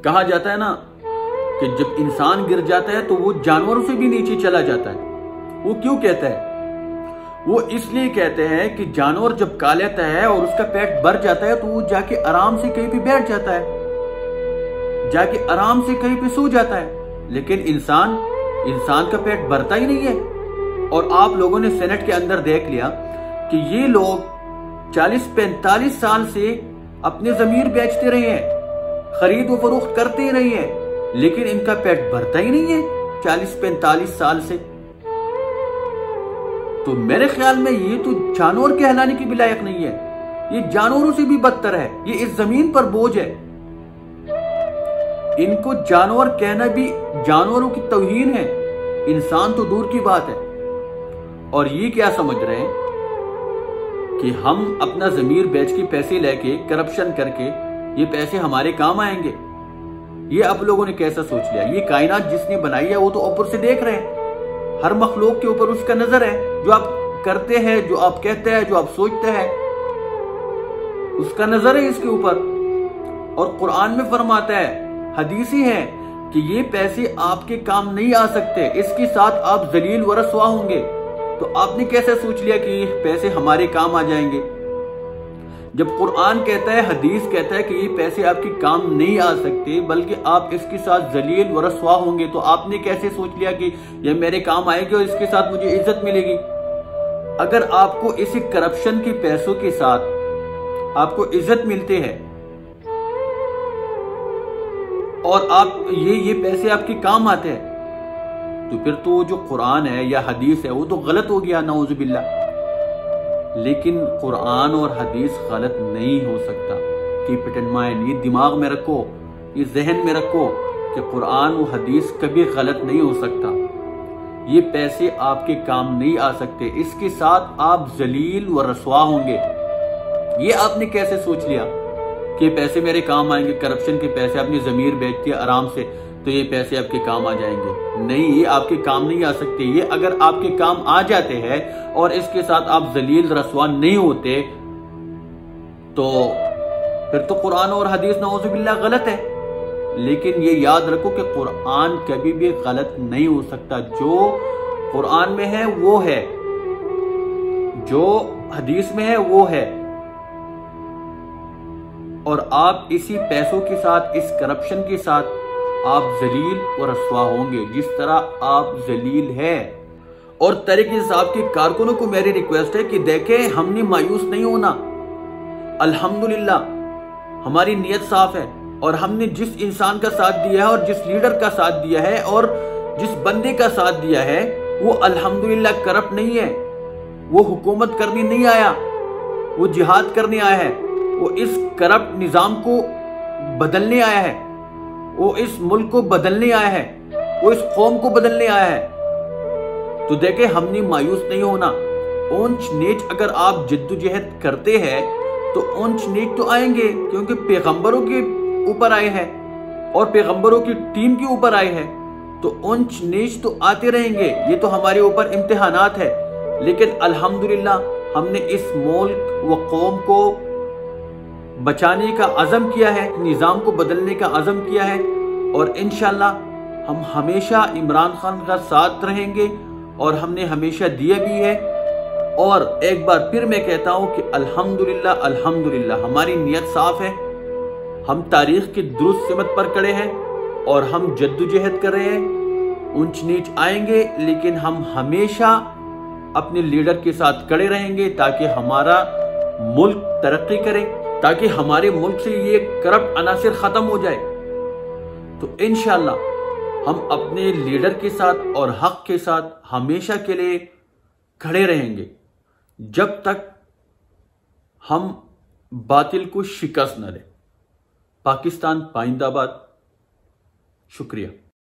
कहा जाता है ना कि जब इंसान गिर जाता है तो वो जानवरों से भी नीचे चला जाता है। वो क्यों कहता है? वो इसलिए कहते हैं कि जानवर जब खा लेता है और उसका पेट भर जाता है तो वो जाके आराम से कहीं पे बैठ जाता है, जाके आराम से कहीं पे सो जाता है। लेकिन इंसान का पेट भरता ही नहीं है। और आप लोगों ने सेनेट के अंदर देख लिया कि ये लोग 40-45 साल से अपने जमीर बेचते रहे हैं, खरीद व फरोख्त करते ही रहे हैं, लेकिन इनका पेट भरता ही नहीं है 40-45 साल से। तो मेरे ख्याल में ये तो जानवर कहलाने की भी लायक नहीं है, ये जानवरों से भी बदतर है, ये इस जमीन पर बोझ है। इनको जानवर कहना भी जानवरों की तौहीन है, इंसान तो दूर की बात है। और ये क्या समझ रहे हैं कि हम अपना जमीर बेच के पैसे लेके करप्शन करके ये पैसे हमारे काम आएंगे? ये आप लोगों ने कैसा सोच लिया? ये कायनात जिसने बनाई है वो तो ऊपर से देख रहे हैं, हर मखलूक के ऊपर उसका नजर है। जो आप करते हैं, जो आप कहते हैं, जो आप सोचते हैं, उसका नजर है इसके ऊपर। और कुरान में फरमाता है, हदीसी है कि ये पैसे आपके काम नहीं आ सकते, इसके साथ आप जलील व रसवा होंगे। तो आपने कैसे सोच लिया कि ये पैसे हमारे काम आ जाएंगे? जब कुरान कहता है, हदीस कहता है कि ये पैसे आपके काम नहीं आ सकते बल्कि आप इसके साथ जलील व रसवा होंगे, तो आपने कैसे सोच लिया कि ये मेरे काम आएगी और इसके साथ मुझे इज्जत मिलेगी? अगर आपको इसी करप्शन के पैसों के साथ आपको इज्जत मिलते हैं और आप ये पैसे आपके काम आते हैं, तो फिर तो जो कुरान है या हदीस है वो तो गलत हो गया, नाउजुबिल्लाह। लेकिन कुरान और हदीस गलत नहीं हो सकता। कीप इट इन माइंड, ये दिमाग में रखो, ये जहन में रखो कि कुरान और हदीस कभी गलत नहीं हो सकता। ये पैसे आपके काम नहीं आ सकते, इसके साथ आप जलील व रसवा होंगे। ये आपने कैसे सोच लिया कि पैसे मेरे काम आएंगे? करप्शन के पैसे आपने जमीर बेच दिया आराम से, तो ये पैसे आपके काम आ जाएंगे? नहीं, ये आपके काम नहीं आ सकते। ये अगर आपके काम आ जाते हैं और इसके साथ आप जलील रसवा नहीं होते तो फिर तो कुरान और हदीस नाउजुबिल्लाह गलत है। लेकिन ये याद रखो कि कुरान कभी भी गलत नहीं हो सकता। जो कुरान में है वो है, जो हदीस में है वो है। और आप इसी पैसों के साथ, इस करप्शन के साथ आप जलील और रसवा होंगे जिस तरह आप जलील हैं। और तहरीक इंसाफ के कारकुनों को मेरी रिक्वेस्ट है कि देखें, हमने मायूस नहीं होना। अल्हम्दुलिल्लाह हमारी नीयत साफ है और हमने जिस इंसान का साथ दिया है और जिस लीडर का साथ दिया है और जिस बंदे का साथ दिया है वो अल्हम्दुलिल्लाह करप्ट नहीं है। वो हुकूमत करने नहीं आया, वो जिहाद करने आया है। वो इस करप्ट निजाम को बदलने आया है, वो इस मुल्क को बदलने आया है, वो इस कौम को बदलने आया है। तो देखे, हमने मायूस नहीं होना। ऊंच नीच अगर आप जद्दोजहद करते हैं तो ऊंच नीच तो आएंगे, क्योंकि पैगंबरों के ऊपर आए हैं और पैगंबरों की टीम के ऊपर आए हैं, तो ऊंच नीच तो आते रहेंगे। ये तो हमारे ऊपर इम्तिहानात है। लेकिन अल्हम्दुलिल्लाह हमने इस मुल्क व कौम को बचाने का अज़म किया है, निज़ाम को बदलने का अज़म किया है। और इंशाल्लाह हम हमेशा इमरान खान का साथ रहेंगे और हमने हमेशा दिया भी है। और एक बार फिर मैं कहता हूं कि अल्हम्दुलिल्लाह अल्हम्दुलिल्लाह हमारी नीयत साफ है। हम तारीख की दुरुस्त सिमत पर खड़े हैं और हम जद्दोजहद कर रहे हैं। ऊंच नीच आएंगे लेकिन हम हमेशा अपने लीडर के साथ खड़े रहेंगे ताकि हमारा मुल्क तरक्की करे, ताकि हमारे मुल्क से ये करप्ट अनासिर खत्म हो जाए। तो इंशाल्लाह हम अपने लीडर के साथ और हक के साथ हमेशा के लिए खड़े रहेंगे जब तक हम बातिल को शिकस्त न दें। पाकिस्तान पाइंदाबाद। शुक्रिया।